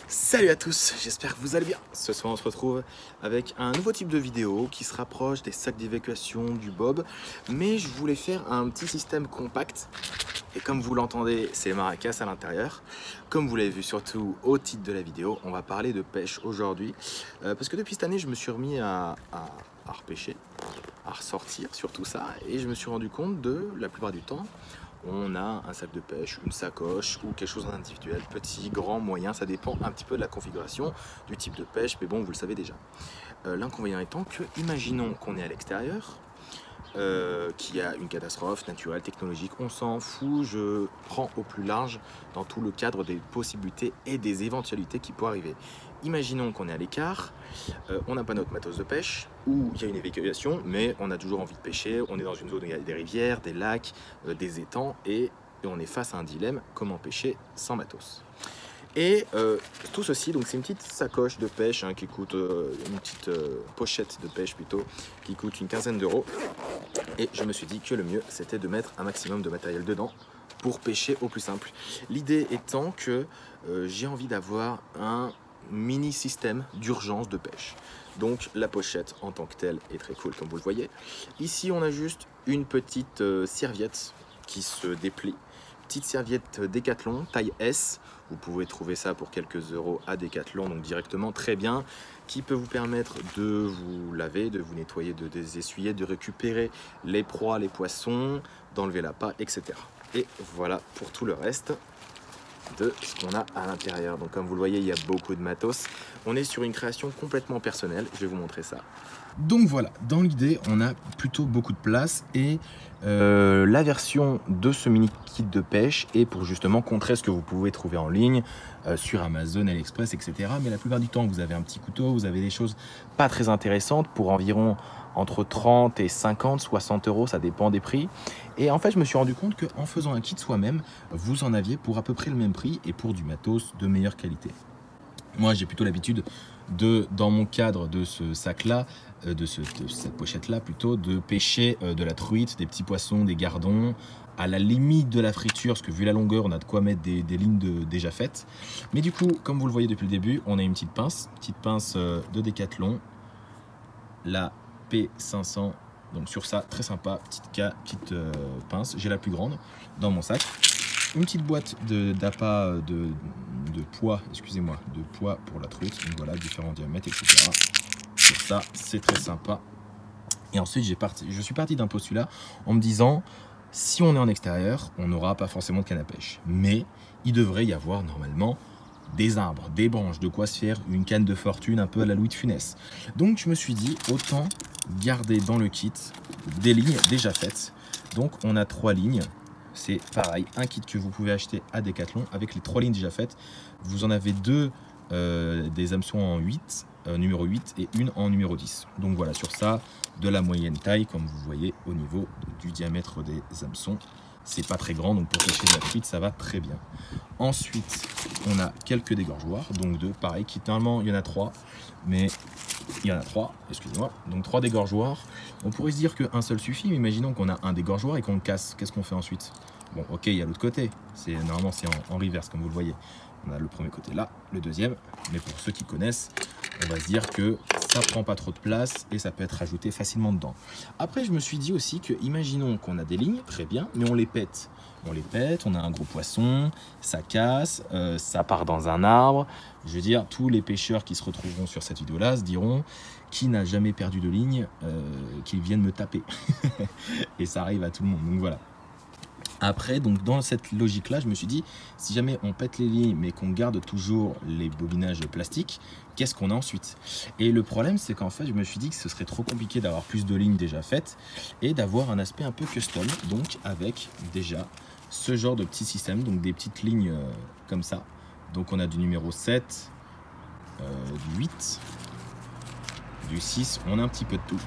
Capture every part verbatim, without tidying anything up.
Salut à tous, j'espère que vous allez bien. Ce soir on se retrouve avec un nouveau type de vidéo qui se rapproche des sacs d'évacuation du Bob. Mais je voulais faire un petit système compact. Et comme vous l'entendez, c'est maracas à l'intérieur. Comme vous l'avez vu surtout au titre de la vidéo, on va parler de pêche aujourd'hui. Euh, parce que depuis cette année, je me suis remis à, à, à repêcher, à ressortir surtout ça. Et je me suis rendu compte de, la plupart du temps, on a un sac de pêche, une sacoche ou quelque chose en individuel, petit, grand, moyen, ça dépend un petit peu de la configuration, du type de pêche, mais bon, vous le savez déjà. Euh, L'inconvénient étant que, imaginons qu'on est à l'extérieur, euh, qu'il y a une catastrophe naturelle, technologique, on s'en fout, je prends au plus large dans tout le cadre des possibilités et des éventualités qui pourraient arriver. Imaginons qu'on est à l'écart, euh, on n'a pas notre matos de pêche, ou il y a une évacuation, mais on a toujours envie de pêcher, on est dans une zone où il y a des rivières, des lacs, euh, des étangs, et, et on est face à un dilemme, comment pêcher sans matos. Et euh, tout ceci, donc c'est une petite sacoche de pêche hein, qui coûte, euh, une petite euh, pochette de pêche plutôt, qui coûte une quinzaine d'euros. Et je me suis dit que le mieux, c'était de mettre un maximum de matériel dedans pour pêcher au plus simple. L'idée étant que euh, j'ai envie d'avoir un mini système d'urgence de pêche. Donc la pochette en tant que telle est très cool comme vous le voyez. Ici on a juste une petite euh, serviette qui se déplie. Petite serviette Décathlon taille S. Vous pouvez trouver ça pour quelques euros à Décathlon, donc directement très bien, qui peut vous permettre de vous laver, de vous nettoyer, de désessuyer, de récupérer les proies, les poissons, d'enlever la paille, et cetera. Et voilà pour tout le reste de ce qu'on a à l'intérieur. Donc comme vous le voyez, il y a beaucoup de matos. On est sur une création complètement personnelle, je vais vous montrer ça. Donc voilà, dans l'idée, on a plutôt beaucoup de place et euh, la version de ce mini kit de pêche est pour justement contrer ce que vous pouvez trouver en ligne euh, sur Amazon, AliExpress, et cetera. Mais la plupart du temps, vous avez un petit couteau, vous avez des choses pas très intéressantes pour environ entre trente et cinquante, soixante euros, ça dépend des prix. Et en fait, je me suis rendu compte qu'en faisant un kit soi-même, vous en aviez pour à peu près le même prix et pour du matos de meilleure qualité. Moi, j'ai plutôt l'habitude de, dans mon cadre de ce sac-là, euh, de, ce, de cette pochette-là plutôt, de pêcher euh, de la truite, des petits poissons, des gardons, à la limite de la friture, parce que vu la longueur, on a de quoi mettre des, des lignes de, déjà faites. Mais du coup, comme vous le voyez depuis le début, on a une petite pince, petite pince euh, de Décathlon, la P cinq cents. Donc sur ça, très sympa, petite, petite euh, pince. J'ai la plus grande dans mon sac. Une petite boîte d'appât de, de, de poids, excusez-moi, de poids pour la truite. Donc voilà, différents diamètres, et cetera. Sur ça, c'est très sympa. Et ensuite, parti, je suis parti d'un postulat en me disant, si on est en extérieur, on n'aura pas forcément de canne à pêche. Mais il devrait y avoir normalement des arbres, des branches, de quoi se faire une canne de fortune un peu à la Louis de Funès. Donc je me suis dit, autant garder dans le kit des lignes déjà faites. Donc on a trois lignes. C'est pareil, un kit que vous pouvez acheter à Décathlon avec les trois lignes déjà faites. Vous en avez deux euh, des hameçons en huit, euh, numéro huit et une en numéro dix. Donc voilà, sur ça, de la moyenne taille, comme vous voyez au niveau du diamètre des hameçons. C'est pas très grand, donc pour pêcher de la truite, ça va très bien. Ensuite, on a quelques dégorgeoirs, donc deux, pareil, qui normalement il y en a trois, mais il y en a trois, excusez-moi, donc trois dégorgeoirs. On pourrait se dire qu'un seul suffit, mais imaginons qu'on a un dégorgeoir et qu'on le casse, qu'est-ce qu'on fait ensuite? Bon, ok, il y a l'autre côté, c'est normalement c'est en, en reverse, comme vous le voyez. On a le premier côté là, le deuxième, mais pour ceux qui connaissent, on va se dire que ça prend pas trop de place et ça peut être rajouté facilement dedans. Après, je me suis dit aussi que, imaginons qu'on a des lignes, très bien, mais on les pète. On les pète, on a un gros poisson, ça casse, euh, ça part dans un arbre. Je veux dire, tous les pêcheurs qui se retrouveront sur cette vidéo-là se diront qui n'a jamais perdu de ligne, euh, qu'ils viennent me taper. Et ça arrive à tout le monde, donc voilà. Après, donc dans cette logique-là, je me suis dit, si jamais on pète les lignes, mais qu'on garde toujours les bobinages plastiques, qu'est-ce qu'on a ensuite? Et le problème, c'est qu'en fait, je me suis dit que ce serait trop compliqué d'avoir plus de lignes déjà faites et d'avoir un aspect un peu custom, donc avec déjà ce genre de petit système, donc des petites lignes euh, comme ça. Donc on a du numéro sept, euh, du huit, du six, on a un petit peu de tout.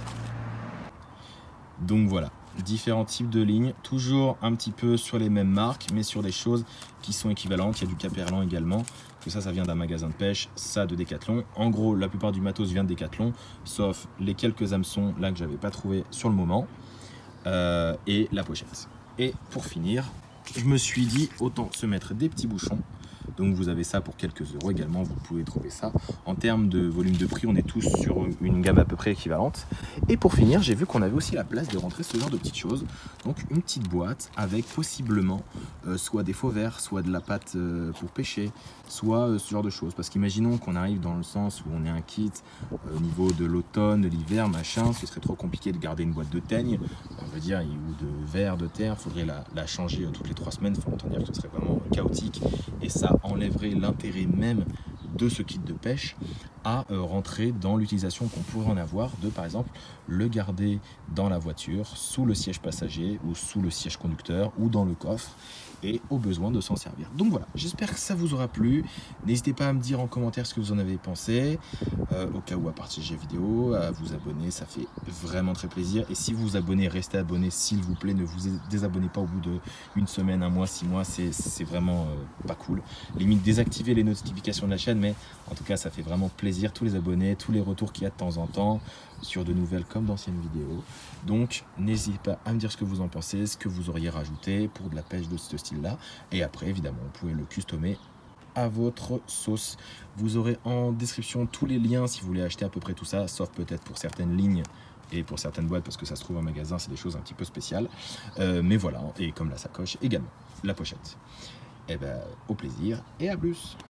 Donc voilà. Différents types de lignes, toujours un petit peu sur les mêmes marques, mais sur des choses qui sont équivalentes. Il y a du Caperlan également, que ça, ça vient d'un magasin de pêche, ça de Décathlon. En gros, la plupart du matos vient de Décathlon, sauf les quelques hameçons là que j'avais pas trouvé sur le moment, euh, et la pochette. Et pour finir, je me suis dit, autant se mettre des petits bouchons, Donc vous avez ça pour quelques euros également, vous pouvez trouver ça. En termes de volume de prix, on est tous sur une gamme à peu près équivalente. Et pour finir, j'ai vu qu'on avait aussi la place de rentrer ce genre de petites choses. Donc une petite boîte avec possiblement euh, soit des faux verres, soit de la pâte euh, pour pêcher, soit euh, ce genre de choses. Parce qu'imaginons qu'on arrive dans le sens où on est un kit euh, au niveau de l'automne, de l'hiver, machin, ce serait trop compliqué de garder une boîte de teigne, on va dire, ou de verre de terre, il faudrait la, la changer euh, toutes les trois semaines, il faut entendre dire que ce serait vraiment chaotique et ça enlèverait l'intérêt même de ce kit de pêche à euh, rentrer dans l'utilisation qu'on pourrait en avoir de, par exemple, le garder dans la voiture, sous le siège passager ou sous le siège conducteur ou dans le coffre et au besoin de s'en servir. Donc voilà, j'espère que ça vous aura plu. N'hésitez pas à me dire en commentaire ce que vous en avez pensé, euh, au cas où à partager la vidéo, à vous abonner, ça fait vraiment très plaisir. Et si vous vous abonnez, restez abonnés s'il vous plaît, ne vous désabonnez pas au bout d'une semaine, un mois, six mois, c'est vraiment euh, pas cool. Limite désactiver les notifications de la chaîne, mais en tout cas ça fait vraiment plaisir, tous les abonnés, tous les retours qu'il y a de temps en temps, sur de nouvelles comme d'anciennes vidéos. Donc n'hésitez pas à me dire ce que vous en pensez, ce que vous auriez rajouté pour de la pêche de ce style là, et après évidemment vous pouvez le customer à votre sauce. Vous aurez en description tous les liens si vous voulez acheter à peu près tout ça, sauf peut-être pour certaines lignes et pour certaines boîtes parce que ça se trouve en magasin, c'est des choses un petit peu spéciales, euh, mais voilà, et comme la sacoche également, la pochette. Et ben au plaisir et à plus.